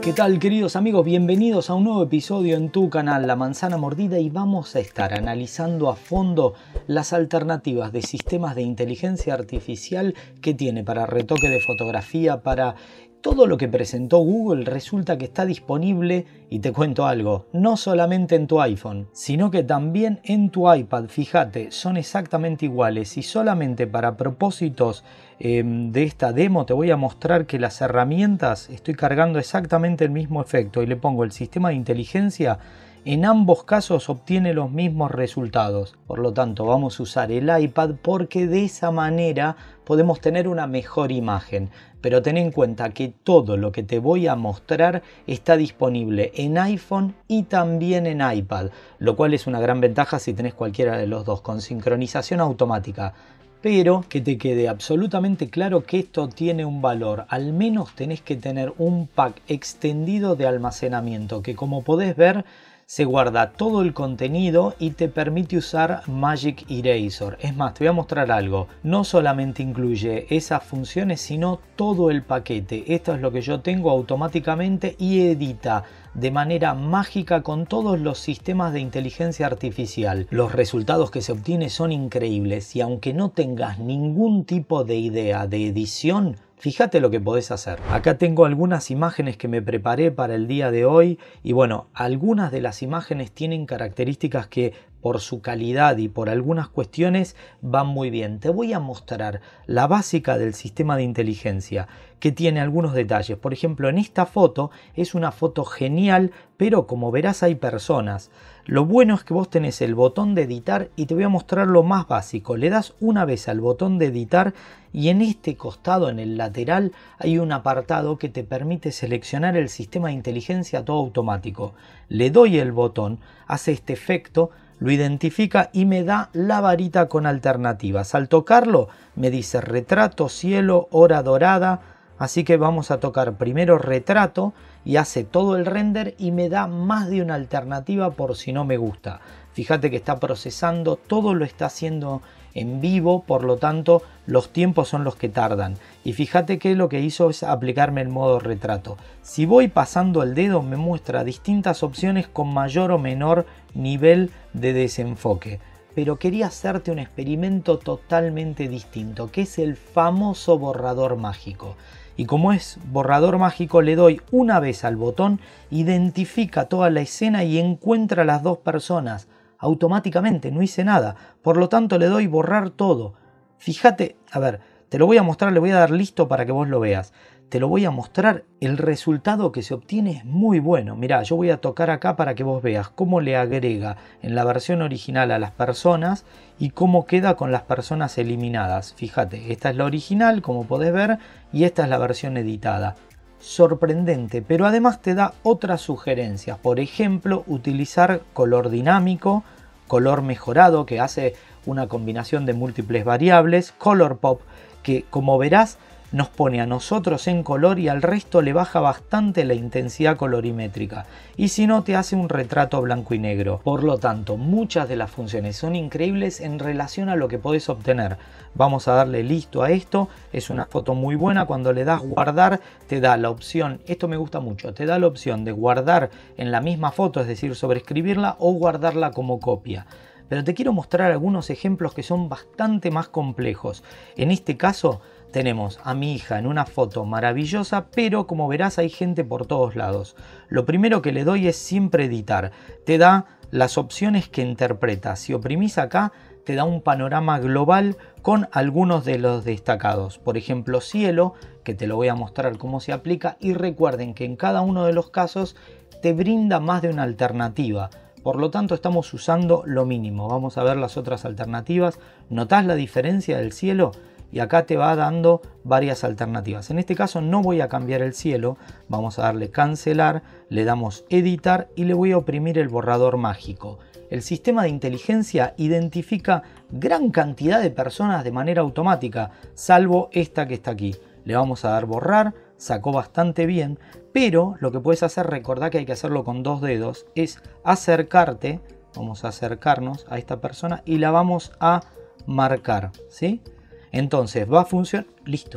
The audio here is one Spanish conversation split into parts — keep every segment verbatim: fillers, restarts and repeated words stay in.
¿Qué tal, queridos amigos? Bienvenidos a un nuevo episodio en tu canal La Manzana Mordida, y vamos a estar analizando a fondo las alternativas de sistemas de inteligencia artificial que tiene para retoque de fotografía, para todo lo que presentó Google. Resulta que está disponible, y te cuento algo, no solamente en tu iPhone, sino que también en tu iPad. Fíjate, son exactamente iguales, y solamente para propósitos eh, de esta demo te voy a mostrar que las herramientas, estoy cargando exactamente el mismo efecto y le pongo el sistema de inteligencia. En ambos casos obtiene los mismos resultados. Por lo tanto, vamos a usar el iPad porque de esa manera podemos tener una mejor imagen. Pero ten en cuenta que todo lo que te voy a mostrar está disponible en iPhone y también en iPad, lo cual es una gran ventaja si tenés cualquiera de los dos, con sincronización automática. Pero que te quede absolutamente claro que esto tiene un valor. Al menos tenés que tener un pack extendido de almacenamiento que, como podés ver, se guarda todo el contenido y te permite usar Magic Eraser. Es más, te voy a mostrar algo. No solamente incluye esas funciones, sino todo el paquete. Esto es lo que yo tengo automáticamente y edita de manera mágica con todos los sistemas de inteligencia artificial. Los resultados que se obtienen son increíbles, y aunque no tengas ningún tipo de idea de edición, fíjate lo que podés hacer. Acá tengo algunas imágenes que me preparé para el día de hoy, y bueno, algunas de las imágenes tienen características que por su calidad y por algunas cuestiones van muy bien. Te voy a mostrar la básica del sistema de inteligencia, que tiene algunos detalles. Por ejemplo, en esta foto es una foto genial, pero como verás hay personas. Lo bueno es que vos tenés el botón de editar, y te voy a mostrar lo más básico. Le das una vez al botón de editar y en este costado, en el lateral, hay un apartado que te permite seleccionar el sistema de inteligencia todo automático. Le doy el botón, hace este efecto, lo identifica y me da la varita con alternativas. Al tocarlo me dice retrato, cielo, hora dorada. Así que vamos a tocar primero retrato y hace todo el render y me da más de una alternativa por si no me gusta. Fíjate que está procesando, todo lo está haciendo en vivo, por lo tanto los tiempos son los que tardan. Y fíjate que lo que hizo es aplicarme el modo retrato. Si voy pasando el dedo me muestra distintas opciones con mayor o menor nivel de desenfoque. Pero quería hacerte un experimento totalmente distinto, que es el famoso borrador mágico. Y como es borrador mágico, le doy una vez al botón, identifica toda la escena y encuentra las dos personas automáticamente, no hice nada. Por lo tanto le doy borrar todo. Fíjate, a ver, te lo voy a mostrar, le voy a dar listo para que vos lo veas. Te lo voy a mostrar, el resultado que se obtiene es muy bueno. Mirá, yo voy a tocar acá para que vos veas cómo le agrega en la versión original a las personas y cómo queda con las personas eliminadas. Fíjate, esta es la original, como podés ver, y esta es la versión editada. Sorprendente, pero además te da otras sugerencias. Por ejemplo, utilizar color dinámico, color mejorado, que hace una combinación de múltiples variables, color pop, que como verás nos pone a nosotros en color y al resto le baja bastante la intensidad colorimétrica, y si no te hace un retrato blanco y negro. Por lo tanto, muchas de las funciones son increíbles en relación a lo que podés obtener. Vamos a darle listo a esto. Es una foto muy buena. Cuando le das guardar te da la opción, esto me gusta mucho, te da la opción de guardar en la misma foto, es decir, sobreescribirla o guardarla como copia. Pero te quiero mostrar algunos ejemplos que son bastante más complejos. En este caso tenemos a mi hija en una foto maravillosa, pero como verás hay gente por todos lados. Lo primero que le doy es siempre editar. Te da las opciones que interpreta. Si oprimís acá, te da un panorama global con algunos de los destacados. Por ejemplo, cielo, que te lo voy a mostrar cómo se aplica. Y recuerden que en cada uno de los casos te brinda más de una alternativa. Por lo tanto, estamos usando lo mínimo. Vamos a ver las otras alternativas. ¿Notás la diferencia del cielo? Y acá te va dando varias alternativas. En este caso no voy a cambiar el cielo. Vamos a darle cancelar, le damos editar y le voy a oprimir el borrador mágico. El sistema de inteligencia identifica gran cantidad de personas de manera automática, salvo esta que está aquí. Le vamos a dar borrar, sacó bastante bien, pero lo que puedes hacer, recordá que hay que hacerlo con dos dedos, es acercarte, vamos a acercarnos a esta persona y la vamos a marcar, ¿sí? Entonces va a funcionar, listo,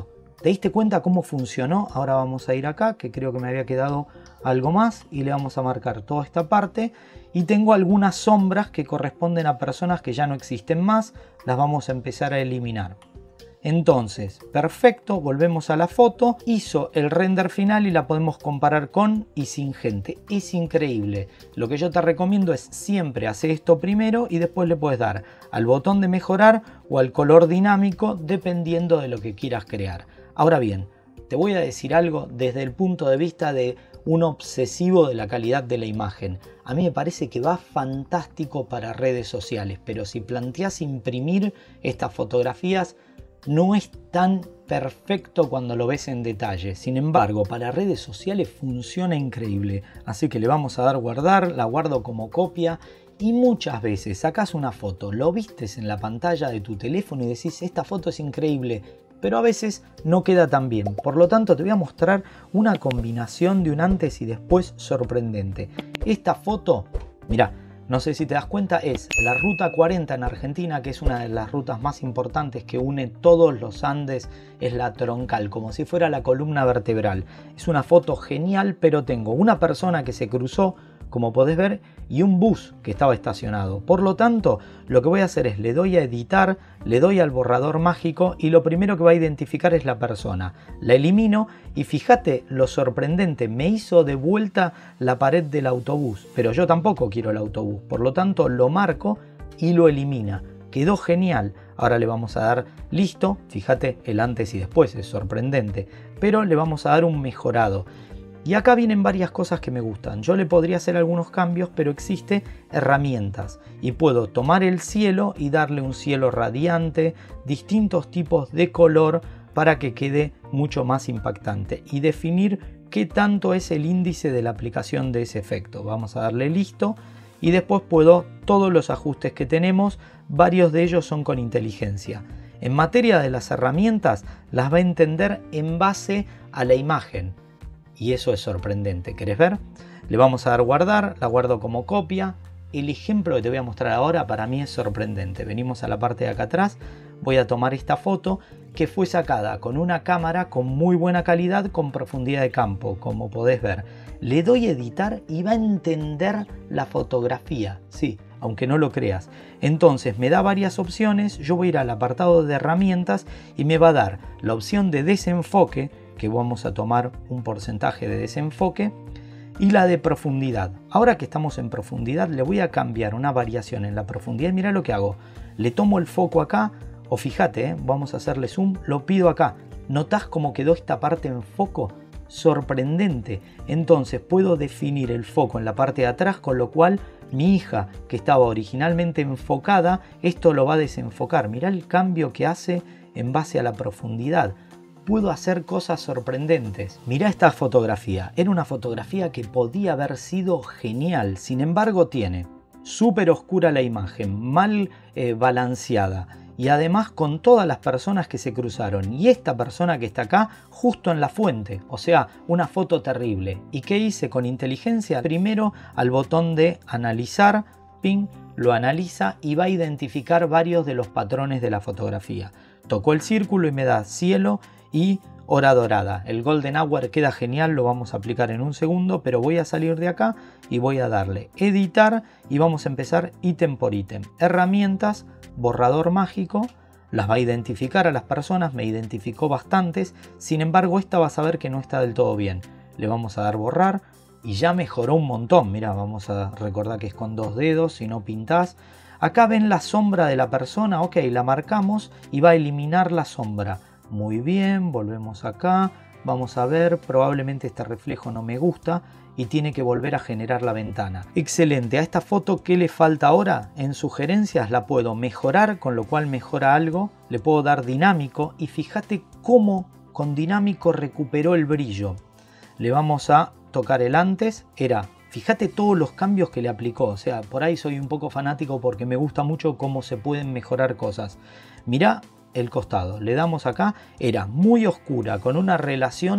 ¿Te diste cuenta cómo funcionó? Ahora vamos a ir acá, que creo que me había quedado algo más, y le vamos a marcar toda esta parte. Y tengo algunas sombras que corresponden a personas que ya no existen más, las vamos a empezar a eliminar. Entonces, perfecto, volvemos a la foto, hizo el render final y la podemos comparar con y sin gente. Es increíble. Lo que yo te recomiendo es siempre hacer esto primero y después le puedes dar al botón de mejorar o al color dinámico dependiendo de lo que quieras crear. Ahora bien, te voy a decir algo desde el punto de vista de un obsesivo de la calidad de la imagen. A mí me parece que va fantástico para redes sociales, pero si planteas imprimir estas fotografías, no es tan perfecto cuando lo ves en detalle. Sin embargo, para redes sociales funciona increíble. Así que le vamos a dar guardar, la guardo como copia. Y muchas veces sacas una foto, lo vistes en la pantalla de tu teléfono y decís, esta foto es increíble, pero a veces no queda tan bien. Por lo tanto, te voy a mostrar una combinación de un antes y después sorprendente. Esta foto, mirá, no sé si te das cuenta, es la Ruta cuarenta en Argentina, que es una de las rutas más importantes que une todos los Andes, es la troncal, como si fuera la columna vertebral. Es una foto genial, pero tengo una persona que se cruzó, como podés ver, y un bus que estaba estacionado. Por lo tanto, lo que voy a hacer es le doy a editar, le doy al borrador mágico y lo primero que va a identificar es la persona. La elimino y fíjate lo sorprendente, me hizo de vuelta la pared del autobús, pero yo tampoco quiero el autobús. Por lo tanto, lo marco y lo elimina. Quedó genial. Ahora le vamos a dar listo, fíjate el antes y después, es sorprendente, pero le vamos a dar un mejorado. Y acá vienen varias cosas que me gustan. Yo le podría hacer algunos cambios, pero existe herramientas. Y puedo tomar el cielo y darle un cielo radiante, distintos tipos de color para que quede mucho más impactante. Y definir qué tanto es el índice de la aplicación de ese efecto. Vamos a darle listo. Y después puedo, todos los ajustes que tenemos, varios de ellos son con inteligencia. En materia de las herramientas, las va a entender en base a la imagen. Y eso es sorprendente. ¿Querés ver? Le vamos a dar guardar, la guardo como copia. El ejemplo que te voy a mostrar ahora para mí es sorprendente. Venimos a la parte de acá atrás. Voy a tomar esta foto que fue sacada con una cámara con muy buena calidad, con profundidad de campo, como podés ver. Le doy a editar y va a entender la fotografía. Sí, aunque no lo creas. Entonces me da varias opciones. Yo voy a ir al apartado de herramientas y me va a dar la opción de desenfoque, que vamos a tomar un porcentaje de desenfoque, y la de profundidad. Ahora que estamos en profundidad, le voy a cambiar una variación en la profundidad. Mira lo que hago. Le tomo el foco acá, o fíjate, ¿eh? Vamos a hacerle zoom, lo pido acá. ¿Notás cómo quedó esta parte en foco? Sorprendente. Entonces puedo definir el foco en la parte de atrás, con lo cual mi hija, que estaba originalmente enfocada, esto lo va a desenfocar. Mirá el cambio que hace en base a la profundidad. Puedo hacer cosas sorprendentes. Mirá esta fotografía. Era una fotografía que podía haber sido genial. Sin embargo, tiene súper oscura la imagen, mal eh, balanceada. Y además con todas las personas que se cruzaron. Y esta persona que está acá justo en la fuente. O sea, una foto terrible. ¿Y qué hice con inteligencia? Primero al botón de analizar. Ping, lo analiza y va a identificar varios de los patrones de la fotografía. Tocó el círculo y me da cielo y hora dorada. El golden hour queda genial, lo vamos a aplicar en un segundo, pero voy a salir de acá y voy a darle editar y vamos a empezar ítem por ítem. Herramientas, borrador mágico, las va a identificar a las personas, me identificó bastantes, sin embargo esta va a saber que no está del todo bien. Le vamos a dar borrar y ya mejoró un montón. Mira, vamos a recordar que es con dos dedos, si no pintás. Acá ven la sombra de la persona, ok, la marcamos y va a eliminar la sombra. Muy bien, volvemos acá, vamos a ver, probablemente este reflejo no me gusta y tiene que volver a generar la ventana. Excelente, a esta foto, ¿qué le falta ahora? En sugerencias la puedo mejorar, con lo cual mejora algo, le puedo dar dinámico y fíjate cómo con dinámico recuperó el brillo. Le vamos a tocar el antes, era, fíjate todos los cambios que le aplicó, o sea, por ahí soy un poco fanático porque me gusta mucho cómo se pueden mejorar cosas. Mirá el costado, le damos acá, era muy oscura, con una relación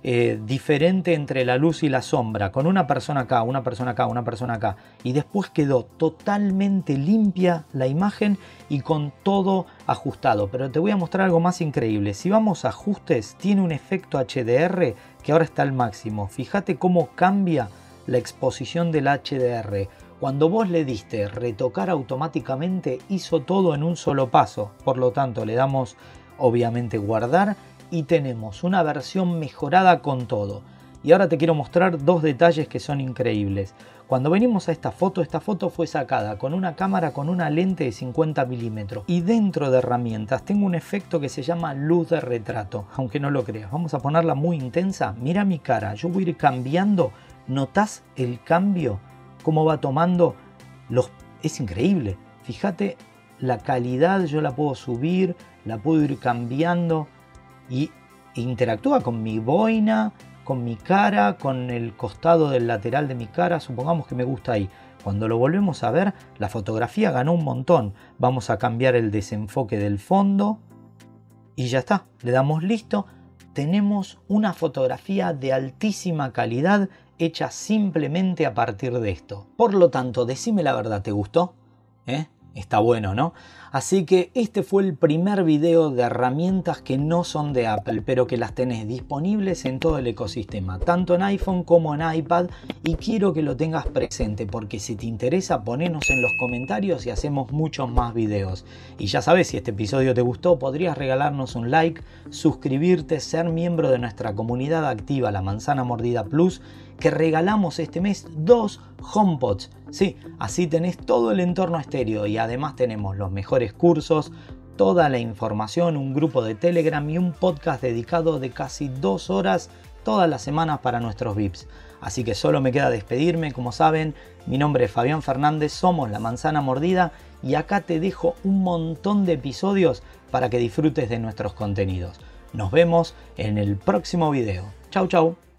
eh, diferente entre la luz y la sombra, con una persona acá, una persona acá, una persona acá, y después quedó totalmente limpia la imagen y con todo ajustado. Pero te voy a mostrar algo más increíble. Si vamos a ajustes, tiene un efecto H D R que ahora está al máximo. Fíjate cómo cambia la exposición del H D R. Cuando vos le diste retocar automáticamente, hizo todo en un solo paso. Por lo tanto, le damos obviamente guardar y tenemos una versión mejorada con todo. Y ahora te quiero mostrar dos detalles que son increíbles. Cuando venimos a esta foto, esta foto fue sacada con una cámara con una lente de cincuenta milímetros. Y dentro de herramientas tengo un efecto que se llama luz de retrato, aunque no lo creas. Vamos a ponerla muy intensa. Mira mi cara, yo voy a ir cambiando. ¿Notás el cambio? Cómo va tomando los... Es increíble. Fíjate la calidad, yo la puedo subir, la puedo ir cambiando y interactúa con mi boina, con mi cara, con el costado del lateral de mi cara. Supongamos que me gusta ahí. Cuando lo volvemos a ver, la fotografía ganó un montón. Vamos a cambiar el desenfoque del fondo y ya está. Le damos listo. Tenemos una fotografía de altísima calidad hecha simplemente a partir de esto. Por lo tanto, decime la verdad, ¿te gustó? ¿Eh? Está bueno, ¿no? Así que este fue el primer video de herramientas que no son de Apple, pero que las tenés disponibles en todo el ecosistema, tanto en iPhone como en iPad, y quiero que lo tengas presente, porque si te interesa, ponenos en los comentarios y hacemos muchos más videos. Y ya sabes, si este episodio te gustó, podrías regalarnos un like, suscribirte, ser miembro de nuestra comunidad activa, la Manzana Mordida Plus, que regalamos este mes dos HomePods. Sí, así tenés todo el entorno estéreo y además tenemos los mejores cursos, toda la información, un grupo de Telegram y un podcast dedicado de casi dos horas todas las semanas para nuestros V I Ps. Así que solo me queda despedirme. Como saben, mi nombre es Fabián Fernández, somos La Manzana Mordida y acá te dejo un montón de episodios para que disfrutes de nuestros contenidos. Nos vemos en el próximo video. Chau, chau.